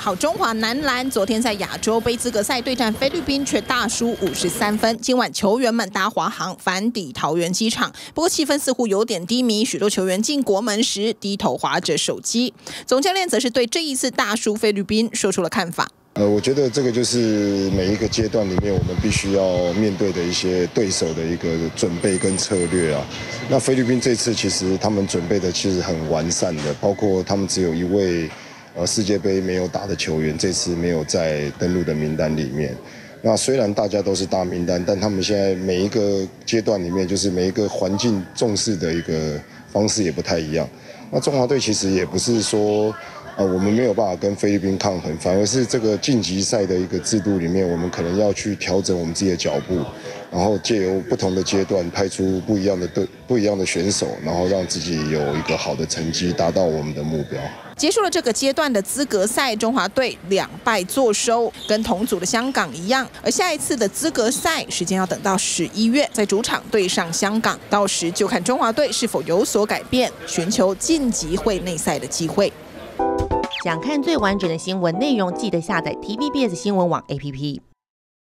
好中华男篮昨天在亚洲杯资格赛对战菲律宾，却大输53分。今晚球员们搭华航返抵桃园机场，不过气氛似乎有点低迷，许多球员进国门时低头滑着手机。总教练则是对这一次大输菲律宾说出了看法。 我觉得这个就是每一个阶段里面我们必须要面对的一些对手的一个准备跟策略啊。那菲律宾这次其实他们准备的其实很完善的，包括他们只有一位世界杯没有打的球员，这次没有在登录的名单里面。那虽然大家都是大名单，但他们现在每一个阶段里面，就是每一个环境重视的一个方式也不太一样。那中华队其实也不是说我们没有办法跟菲律宾抗衡，反而是这个晋级赛的一个制度里面，我们可能要去调整我们自己的脚步，然后借由不同的阶段派出不一样的选手，然后让自己有一个好的成绩，达到我们的目标。 结束了这个阶段的资格赛，中华队2败作收，跟同组的香港一样。而下一次的资格赛时间要等到11月，在主场对上香港，到时就看中华队是否有所改变，寻求晋级会内赛的机会。 想看最完整的新闻内容，记得下载 TVBS 新闻网 APP。